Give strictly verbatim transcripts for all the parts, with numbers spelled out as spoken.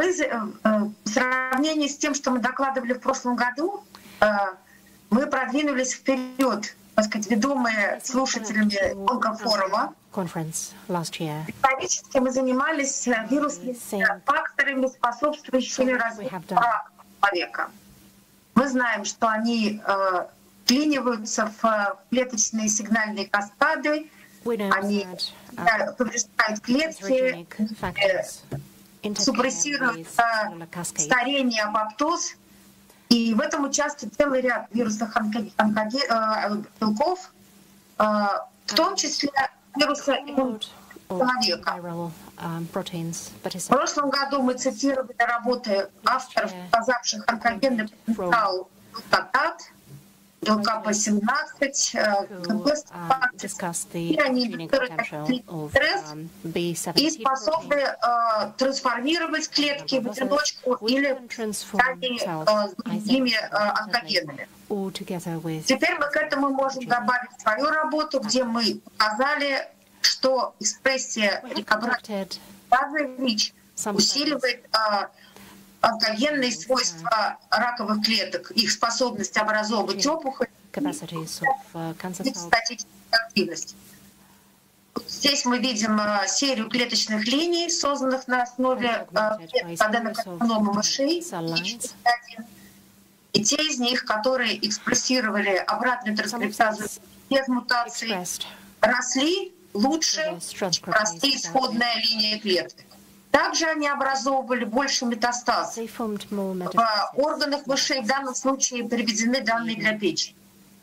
в сравнении с тем, что мы докладывали в прошлом году, мы продвинулись вперед, так сказать, ведомые слушателями онкофорума. Исторически мы занимались вирусными факторами, способствующими развитию рака человека. Мы знаем, что они э, вклиниваются в клеточные сигнальные каскады, они э, повреждают клетки, э, супрессируют э, старение, апоптоз. И в этом участвует целый ряд вирусных онко- онкоге- э, белков, э, в том числе вируса человека. В прошлом году мы цитировали работы авторов, показавших онкогенный потенциал глутатат, белка П семнадцать, и они стресс и способны э, трансформировать клетки в одиночку или с другими э, онкогенами. Теперь мы к этому можем добавить свою работу, где мы показали, что экспрессия обратной ВИЧ усиливает э, онкогенные свойства раковых клеток, их способность образовывать опухоль и статическую активность. Здесь мы видим э, серию клеточных линий, созданных на основе э, аденокарцинома мышей, и те из них, которые экспрессировали обратную транскриптазу без мутаций, росли лучше, чем простые исходная линия клеток. Также они образовывали больше метастаз. В органах мышей в данном случае приведены данные для печени.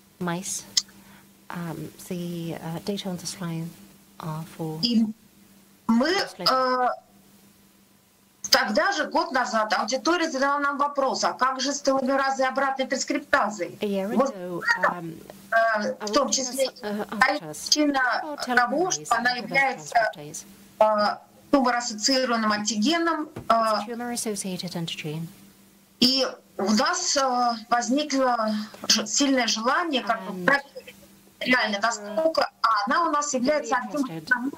И мы э, тогда же, год назад, аудитория задала нам вопрос, а как же с теломеразой обратной транскриптазой? Вот, э, в том числе причина того, что она является э, тумор-ассоциированным антигеном. Э, и у нас э, возникло сильное желание как бы проверить реально, насколько а она у нас является антигеном.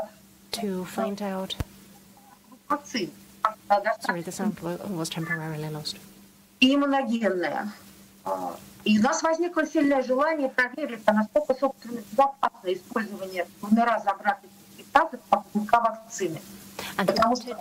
И иммуногенная. И у нас возникло сильное желание проверить, а насколько, собственно, безопасно использование полноразовой обратной транскриптазы как вакцины. Потому что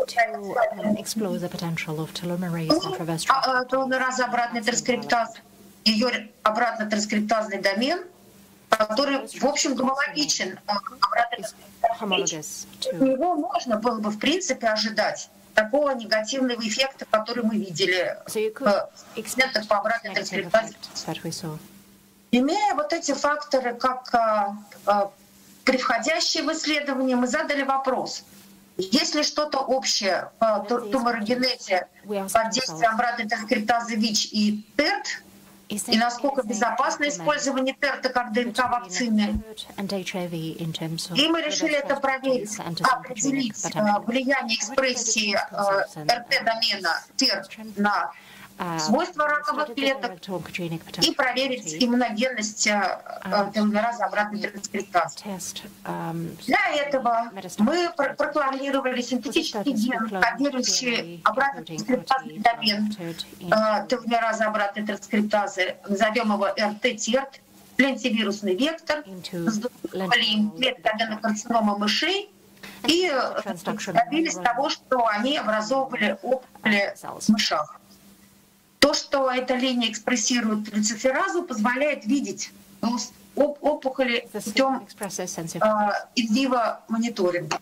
полноразовой обратной транскриптазы, ее обратно-транскриптазный домен, который, в общем, гомологичен обратной транскриптазе. От него можно было бы, в принципе, ожидать такого негативного эффекта, который мы видели в экспериментах по обратной транскриптазе. Имея вот эти факторы как превходящие в исследование, мы задали вопрос: есть ли что-то общее в туморогенезе под действием обратной транскриптазы ВИЧ и ТЭРТ, и насколько безопасно использование ТЭРТа как ДНК-вакцины. И мы решили это проверить, определить влияние экспрессии РТ-домена ТЭРТ на свойства раковых клеток и проверить иммуногенность теломеразы обратной транскриптазы. Для этого мы прокламировали синтетический ген, кодирующий обратный транскриптазный домен теломеразы обратной транскриптазы, назовем его эр тэ-ТЕРТ, лентивирусный вектор, клетки аденокарцинома мышей, и добились того, что они образовывали опухоли в мышах. То, что эта линия экспрессирует люциферазу, позволяет видеть опухоли путем инвиво мониторинга.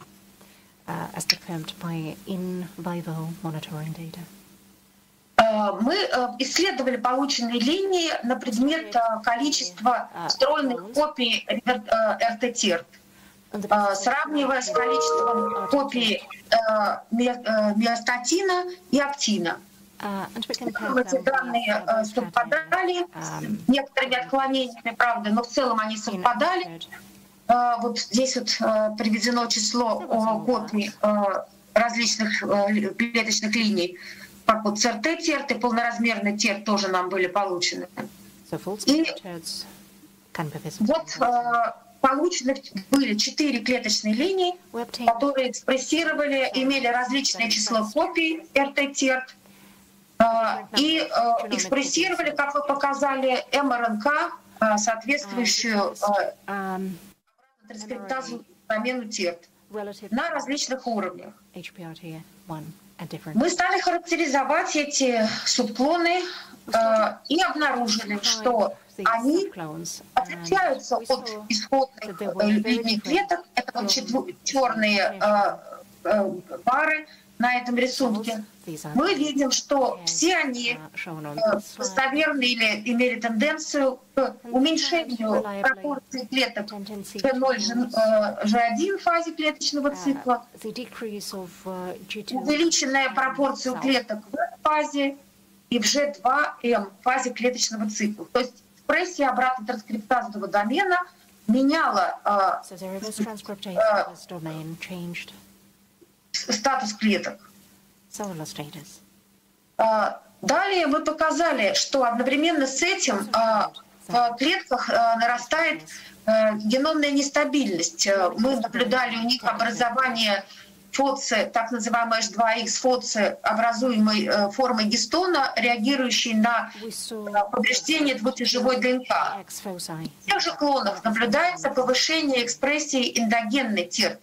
Мы исследовали полученные линии на предмет количества встроенных копий эр тэ-ТЕРТ, сравнивая с количеством копий миостатина и актина. Эти данные совпадали с некоторыми отклонениями, правда, но в целом они совпадали. Вот здесь вот приведено число копий различных клеточных линий, как вот ЦРТ-ТЕРТ и полноразмерный ТЕРТ тоже нам были получены. И вот получены были четыре клеточные линии, которые экспрессировали, имели различное число копий эр тэ-терт и экспрессировали, как вы показали, эм эр эн ка, соответствующую транскриптазу замену терт на различных уровнях. Мы стали характеризовать эти субклоны и обнаружили, что они отличаются от исходных линий клеток. Это вот черные пары на этом рисунке. Мы видим, что все они достоверны или имели тенденцию к уменьшению пропорции клеток джи ноль джи один в фазе клеточного цикла, увеличенная пропорция клеток в фазе и в джи два эм в фазе клеточного цикла. То есть экспрессия обратно транскриптазного домена меняла э, э, статус клеток. Далее мы показали, что одновременно с этим в клетках нарастает геномная нестабильность. Мы наблюдали у них образование ФОЦи, так называемой эйч два икс ФОЦи, образуемой формой гистона, реагирующей на повреждение двутяжевой ДНК. В тех же клонах наблюдается повышение экспрессии эндогенной терт.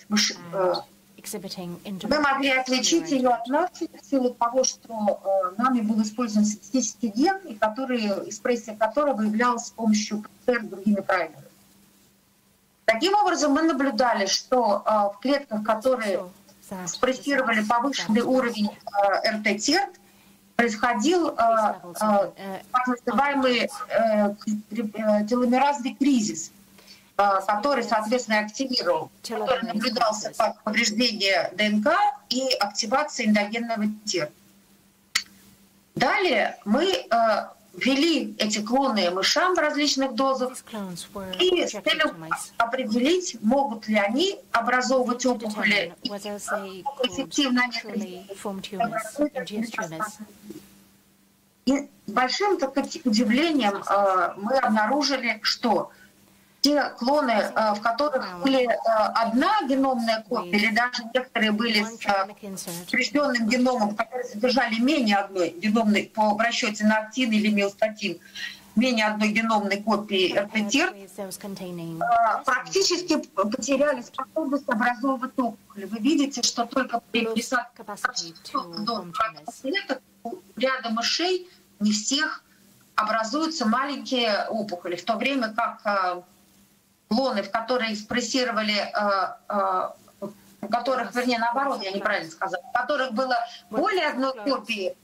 Мы могли отличить ее от нашей в силу того, что э, нами был использован синтетический ген, и который, экспрессия которого являлась с помощью ПЦР с другими праймерами. Таким образом, мы наблюдали, что э, в клетках, которые экспрессировали повышенный уровень э, эр тэ-терт, происходил э, э, так называемый э, теломеразный кризис, который, соответственно, активировал, который наблюдался как повреждение ДНК и активация эндогенного терта. Далее мы э, ввели эти клоны мышам в различных дозах и с целью определить, могут ли они образовывать опухоли, эффективно они и с большим так, удивлением э, мы обнаружили, что те клоны, в которых были одна геномная копия, или даже некоторые были с поврежденным геномом, которые содержали менее одной геномной по в расчете на актин или миостатин, менее одной геномной копии эр тэ-терт, практически потеряли способность образовывать опухоли. Вы видите, что только при пересадке клеток у ряда мышей не всех образуются маленькие опухоли, в то время как клоны, в которые экспрессировали, у которых, вернее, наоборот, я неправильно сказала, у которых было более одной копии,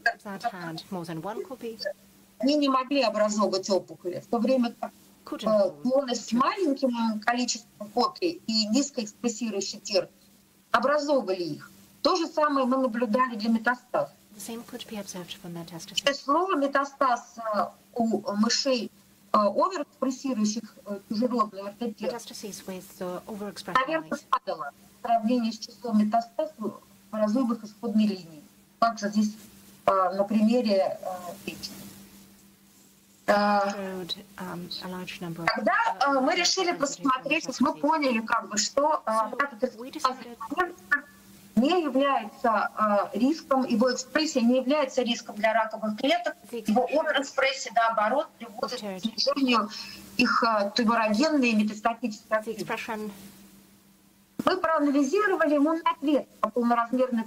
они не могли образовывать опухоли, в то время как клоны с маленьким количеством копий и низкоэкспрессирующий терт образовывали их. То же самое мы наблюдали для метастаз. Число метастаз у мышей оверэкспрессирующих чужеродный эр тэ-терт, наверное, спадало в сравнении с числом метастаз, образуемых исходной линии. Также здесь на примере печени. Когда мы решили посмотреть, мы поняли, как бы, что не является э, риском, его экспрессия не является риском для раковых клеток, его оверэкспрессия, наоборот, приводит к снижению их э, туморогенной и метастатической активности. Мы проанализировали иммунный ответ по полноразмерных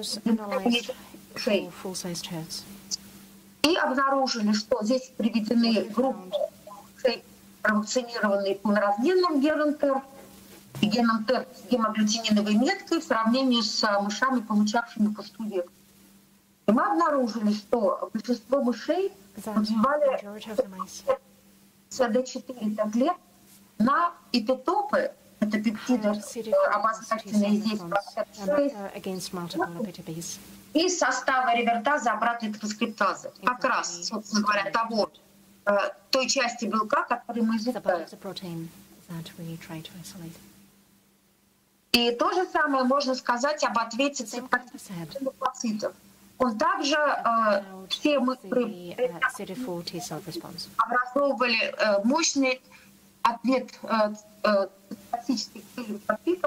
шеи и обнаружили, что здесь приведены группы провакцинированные полноразмерным геном ТЭР, и геном ТЭР с гемоагглютининовой меткой в сравнении с мышами, получавшими по студии. И мы обнаружили, что большинство мышей развивали си ди четыре таблет на эпитопы, это пептиды, обозначенные здесь, из состава ревертазы обратной транскриптазы. Как раз, собственно говоря, того, той части белка, который мы изучаем. И то же самое можно сказать об ответе лимфоцитов. Он также э, все мы образовывали э, мощный ответ э, э, диагностических целей подпитов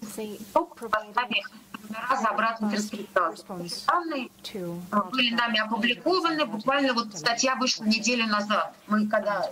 раза обратной трансферации. Данные были нами опубликованы, буквально вот статья вышла неделю назад. Мы когда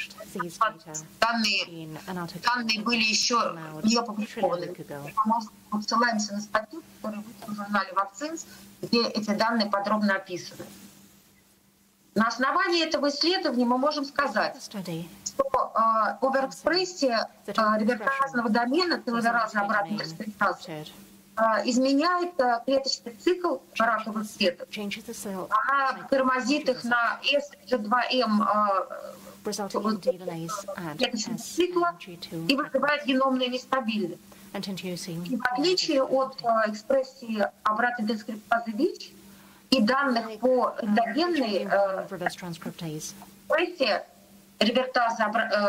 данные, данные были еще не опубликованы. Мы ссылаемся на статью, которая вышла в журнале «Вакцинс», где эти данные подробно описаны. На основании этого исследования мы можем сказать, что э, оверэкспрессия э, реверсазного домена, теломераза обратной трансферации, э, изменяет э, клеточный цикл раковых клеток. Она тормозит их на эс джи два эм э, клеточного цикла и вызывает геномную нестабильность. И в отличие от э, экспрессии обратной транскриптазы ВИЧ и данных по эндогенной экспрессии ревертаза,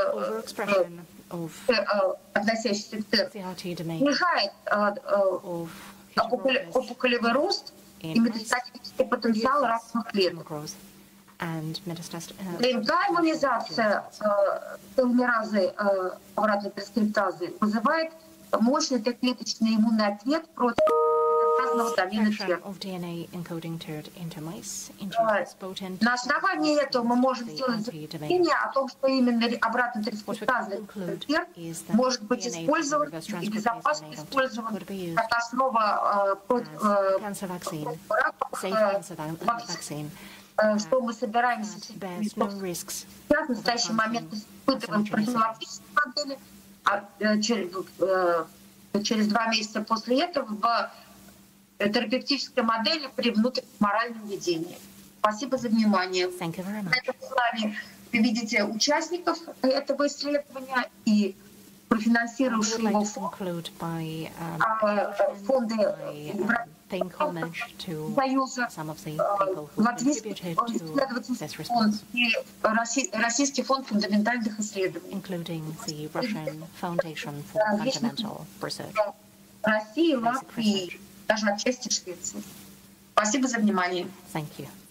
относящейся к ТЭР, снижает опухолевый рост и метастатический потенциал раковых клеток. ДНК иммунизация теломеразы обратной транскриптазы вызывает мощный Т-клеточный иммунный ответ против разного домена ТЭР. На основании этого мы можем сделать заключение о том, что именно обратная трансферация ТЭР может быть использован и безопасно использован как основа вакцин, что мы собираемся сейчас в настоящий момент испытываем профилактические модели, а через, через два месяца после этого в терапевтической модели при внутритуморальном ведении. Спасибо за внимание. На этом слайде вы видите участников этого исследования и профинансировавшего фонды Союза, Латвийский исследовательский фонд и Российский фонд фундаментальных исследований. России, Латвии, даже отчасти Швеции. Спасибо за внимание.